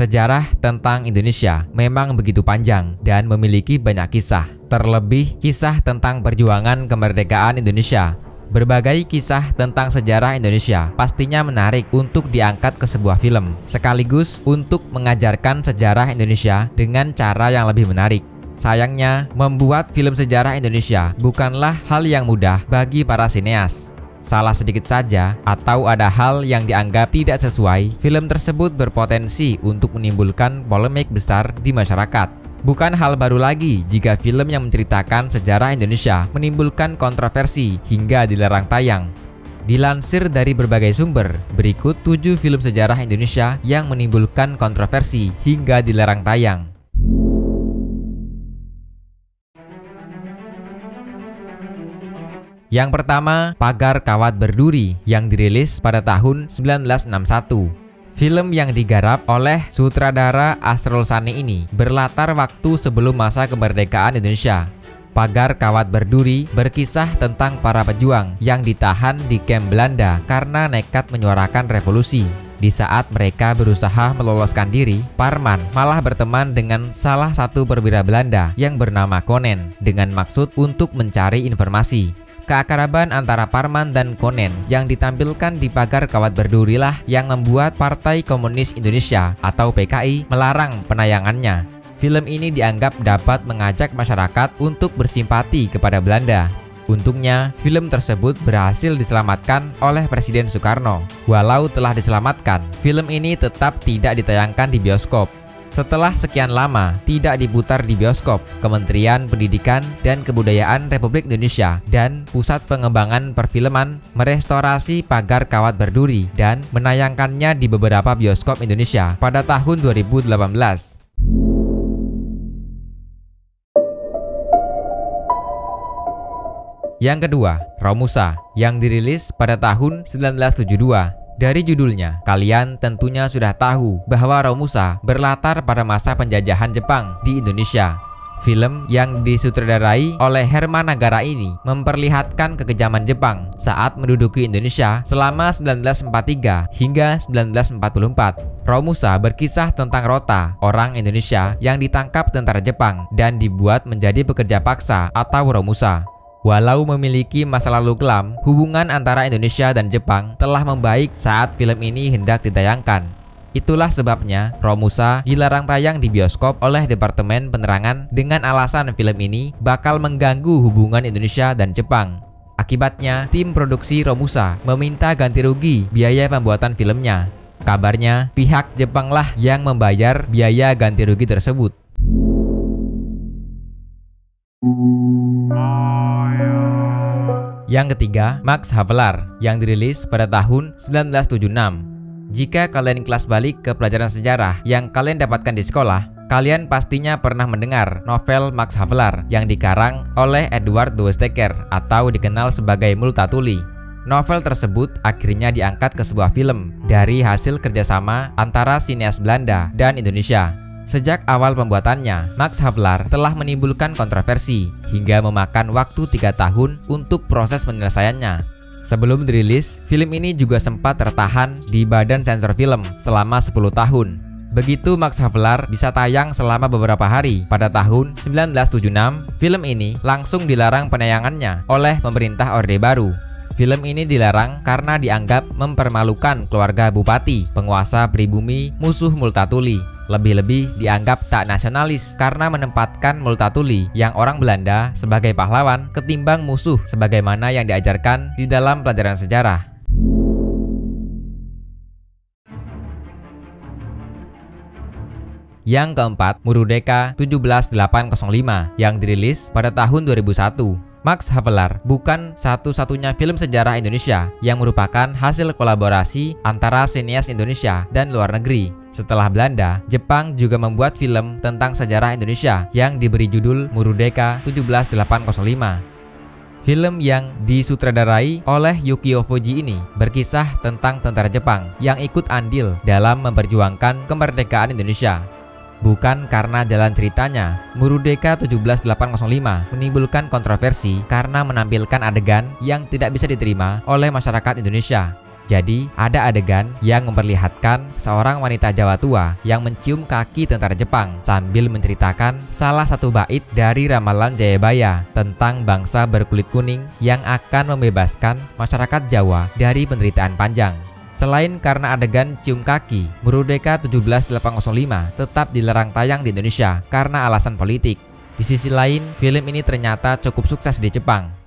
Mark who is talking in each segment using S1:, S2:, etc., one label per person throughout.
S1: Sejarah tentang Indonesia memang begitu panjang dan memiliki banyak kisah, terlebih kisah tentang perjuangan kemerdekaan Indonesia. Berbagai kisah tentang sejarah Indonesia pastinya menarik untuk diangkat ke sebuah film, sekaligus untuk mengajarkan sejarah Indonesia dengan cara yang lebih menarik. Sayangnya, membuat film sejarah Indonesia bukanlah hal yang mudah bagi para sineas. Salah sedikit saja atau ada hal yang dianggap tidak sesuai, film tersebut berpotensi untuk menimbulkan polemik besar di masyarakat. Bukan hal baru lagi jika film yang menceritakan sejarah Indonesia menimbulkan kontroversi hingga dilarang tayang. Dilansir dari berbagai sumber, berikut 7 film sejarah Indonesia yang menimbulkan kontroversi hingga dilarang tayang. Yang pertama, Pagar Kawat Berduri yang dirilis pada tahun 1961. Film yang digarap oleh sutradara Asrul Sani ini berlatar waktu sebelum masa kemerdekaan Indonesia. Pagar Kawat Berduri berkisah tentang para pejuang yang ditahan di kamp Belanda karena nekat menyuarakan revolusi. Di saat mereka berusaha meloloskan diri, Parman malah berteman dengan salah satu perwira Belanda yang bernama Konen dengan maksud untuk mencari informasi. Keakraban antara Parman dan Konen yang ditampilkan di Pagar Kawat Berduri lah yang membuat Partai Komunis Indonesia atau PKI melarang penayangannya. Film ini dianggap dapat mengajak masyarakat untuk bersimpati kepada Belanda. Untungnya, film tersebut berhasil diselamatkan oleh Presiden Soekarno. Walau telah diselamatkan, film ini tetap tidak ditayangkan di bioskop. Setelah sekian lama tidak diputar di bioskop, Kementerian Pendidikan dan Kebudayaan Republik Indonesia dan Pusat Pengembangan Perfilman merestorasi Pagar Kawat Berduri dan menayangkannya di beberapa bioskop Indonesia pada tahun 2018. Yang kedua, Romusa yang dirilis pada tahun 1972. Dari judulnya, kalian tentunya sudah tahu bahwa Romusa berlatar pada masa penjajahan Jepang di Indonesia. Film yang disutradarai oleh Herman Nagara ini memperlihatkan kekejaman Jepang saat menduduki Indonesia selama 1943 hingga 1944. Romusa berkisah tentang Rota, orang Indonesia yang ditangkap tentara Jepang dan dibuat menjadi pekerja paksa atau Romusa. Walau memiliki masa lalu kelam, hubungan antara Indonesia dan Jepang telah membaik saat film ini hendak ditayangkan. Itulah sebabnya Romusa dilarang tayang di bioskop oleh Departemen Penerangan dengan alasan film ini bakal mengganggu hubungan Indonesia dan Jepang. Akibatnya, tim produksi Romusa meminta ganti rugi biaya pembuatan filmnya. Kabarnya, pihak Jepanglah yang membayar biaya ganti rugi tersebut. Yang ketiga, Max Havelaar yang dirilis pada tahun 1976. Jika kalian kelas balik ke pelajaran sejarah yang kalian dapatkan di sekolah, kalian pastinya pernah mendengar novel Max Havelaar yang dikarang oleh Edward de Westdekker atau dikenal sebagai Multatuli. Novel tersebut akhirnya diangkat ke sebuah film dari hasil kerjasama antara sineas Belanda dan Indonesia. Sejak awal pembuatannya, Max Havelaar telah menimbulkan kontroversi hingga memakan waktu 3 tahun untuk proses penyelesaiannya. Sebelum dirilis, film ini juga sempat tertahan di Badan Sensor Film selama 10 tahun. Begitu Max Havelaar bisa tayang selama beberapa hari pada tahun 1976, film ini langsung dilarang penayangannya oleh pemerintah Orde Baru. Film ini dilarang karena dianggap mempermalukan keluarga bupati, penguasa pribumi, musuh Multatuli. Lebih-lebih dianggap tak nasionalis karena menempatkan Multatuli yang orang Belanda sebagai pahlawan ketimbang musuh sebagaimana yang diajarkan di dalam pelajaran sejarah. Yang keempat, Murudeka 17805 yang dirilis pada tahun 2001. Max Havelaar bukan satu-satunya film sejarah Indonesia yang merupakan hasil kolaborasi antara sineas Indonesia dan luar negeri. Setelah Belanda, Jepang juga membuat film tentang sejarah Indonesia yang diberi judul Murudeka 17805. Film yang disutradarai oleh Yukio Fuji ini berkisah tentang tentara Jepang yang ikut andil dalam memperjuangkan kemerdekaan Indonesia. Bukan karena jalan ceritanya, Murudeka 17805 menimbulkan kontroversi karena menampilkan adegan yang tidak bisa diterima oleh masyarakat Indonesia. Jadi, ada adegan yang memperlihatkan seorang wanita Jawa tua yang mencium kaki tentara Jepang sambil menceritakan salah satu bait dari ramalan Jayabaya tentang bangsa berkulit kuning yang akan membebaskan masyarakat Jawa dari penderitaan panjang. Selain karena adegan cium kaki, Merdeka 17805 tetap dilarang tayang di Indonesia karena alasan politik. Di sisi lain, film ini ternyata cukup sukses di Jepang.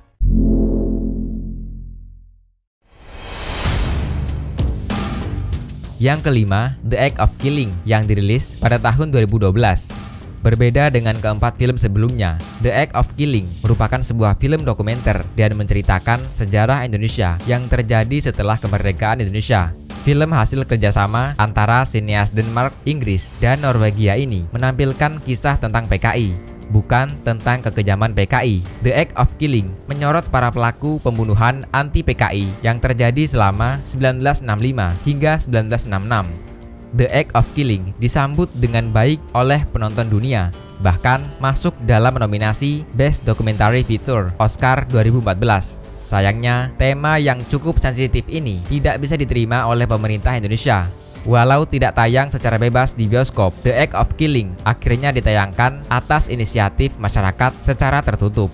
S1: Yang kelima, The Act of Killing yang dirilis pada tahun 2012. Berbeda dengan keempat film sebelumnya, The Act of Killing merupakan sebuah film dokumenter dan menceritakan sejarah Indonesia yang terjadi setelah kemerdekaan Indonesia. Film hasil kerjasama antara sineas Denmark, Inggris, dan Norwegia ini menampilkan kisah tentang PKI, bukan tentang kekejaman PKI. The Act of Killing menyorot para pelaku pembunuhan anti-PKI yang terjadi selama 1965 hingga 1966. The Act of Killing disambut dengan baik oleh penonton dunia, bahkan masuk dalam nominasi Best Documentary Feature Oscar 2014. Sayangnya, tema yang cukup sensitif ini tidak bisa diterima oleh pemerintah Indonesia. Walau tidak tayang secara bebas di bioskop, The Act of Killing akhirnya ditayangkan atas inisiatif masyarakat secara tertutup.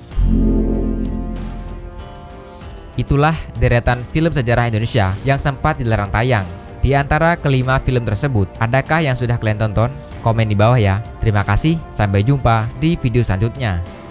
S1: Itulah deretan film sejarah Indonesia yang sempat dilarang tayang. Di antara kelima film tersebut, adakah yang sudah kalian tonton? Komen di bawah ya. Terima kasih, sampai jumpa di video selanjutnya.